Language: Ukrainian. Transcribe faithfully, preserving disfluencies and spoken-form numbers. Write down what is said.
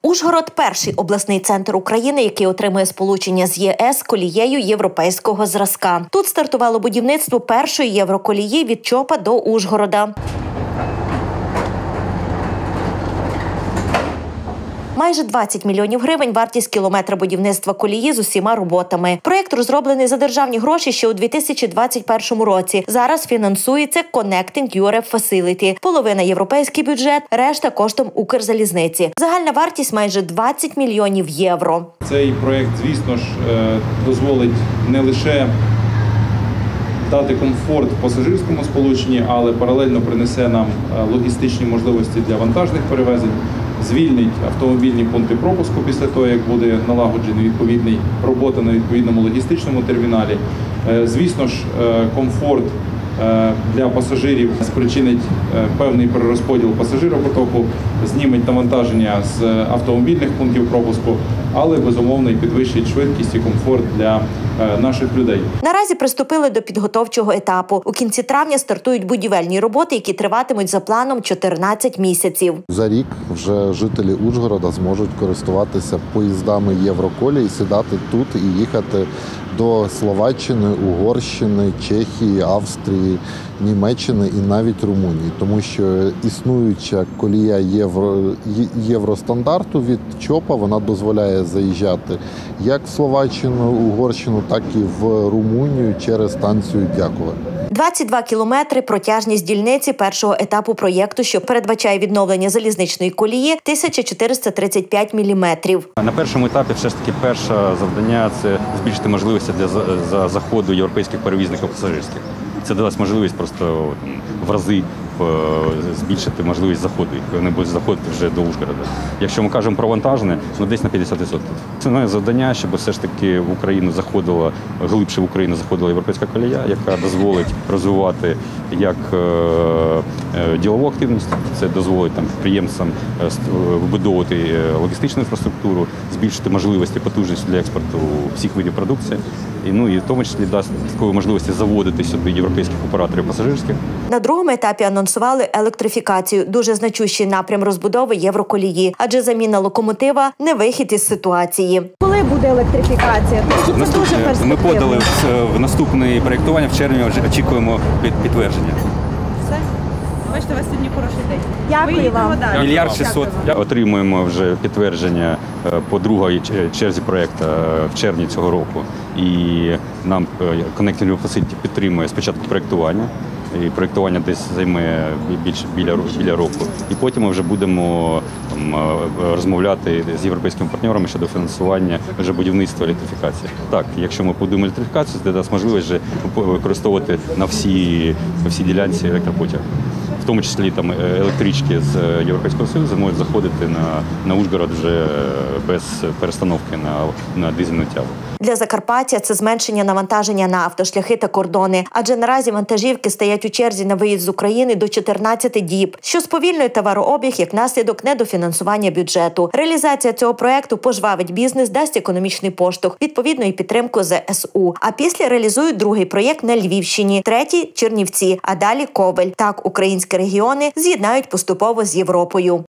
Ужгород – перший обласний центр України, який отримує сполучення з Є Е С колією європейського зразка. Тут стартувало будівництво першої євроколії від Чопа до Ужгорода. Майже двадцять мільйонів гривень – вартість кілометра будівництва колії з усіма роботами. Проєкт розроблений за державні гроші ще у дві тисячі двадцять першому році. Зараз фінансується Connecting Europe Facility. Половина – європейський бюджет, решта – коштом Укрзалізниці. Загальна вартість – майже двадцять мільйонів євро. Цей проєкт, звісно ж, дозволить не лише дати комфорт в пасажирському сполученні, але паралельно принесе нам логістичні можливості для вантажних перевезень, звільнить автомобільні пункти пропуску після того, як буде налагоджений відповідний робота на відповідному логістичному терміналі. Звісно ж, комфорт для пасажирів спричинить певний перерозподіл пасажиропотоку, зніметь навантаження з автомобільних пунктів пропуску, але, безумовно, і підвищить швидкість і комфорт для наших людей. Наразі приступили до підготовчого етапу. У кінці травня стартують будівельні роботи, які триватимуть за планом чотирнадцять місяців. За рік вже жителі Ужгорода зможуть користуватися поїздами Євроколії, сідати тут і їхати до Словаччини, Угорщини, Чехії, Австрії, Німеччини і навіть Румунії. Тому що існуюча колія євро, євростандарту від Чопа, вона дозволяє заїжджати як в Словаччину, Угорщину, так і в Румунію через станцію Дякове. двадцять два кілометри – протяжність дільниці першого етапу проєкту, що передбачає відновлення залізничної колії – тисяча чотириста тридцять п'ять міліметрів. На першому етапі все ж таки перше завдання – це збільшити можливості для за заходу європейських перевізників пасажирських. Це дасть можливість просто в рази збільшити можливість заходу. Вони будуть заходити вже до Ужгорода. Якщо ми кажемо про вантажне, ну десь на п'ятдесят відсотків. Це моє завдання, щоб все ж таки в Україну заходила, глибше в Україну заходила європейська колія, яка дозволить розвивати як ділову активність, це дозволить там підприємцям вибудовувати логістичну інфраструктуру, збільшити можливості, потужності для експорту всіх видів продукції. І, ну, і в тому числі дасть такої можливості заводити сюди європейських операторів пасажирських. На другому етапі анонсували електрифікацію – дуже значущий напрям розбудови євроколії, адже заміна локомотива – не вихід із ситуації. Коли буде електрифікація? Це дуже перспективно. Ми подали в наступне проєктування, в червні очікуємо підтвердження. Все? Бачите, у вас сьогодні хороший день. Дякую вам. Мільярд шістсот. Отримуємо вже підтвердження по другій черзі проєкту в червні цього року. І нам Connecting Europe Facility підтримує спочатку проєктування. І проєктування десь займе більше біля, біля року. І потім ми вже будемо там, розмовляти з європейськими партнерами щодо фінансування вже будівництва електрифікації. Так, якщо ми будемо електрифікацію, це дасть можливість вже використовувати на всі, на всі ділянці електропотяг. В тому числі там електрички з Європейського Союзу можуть заходити на, на Ужгород вже без перестановки на, на дизельну тягу. Для Закарпаття це зменшення навантаження на автошляхи та кордони, адже наразі вантажівки стоять у черзі на виїзд з України до чотирнадцяти діб, що сповільнює товарообіг як наслідок недофінансування бюджету. Реалізація цього проєкту пожвавить бізнес, дасть економічний поштовх, відповідно і підтримку Зе Ес У. А після реалізують другий проєкт на Львівщині, третій – Чернівці, а далі Ковель. Так українські регіони з'єднають поступово з Європою.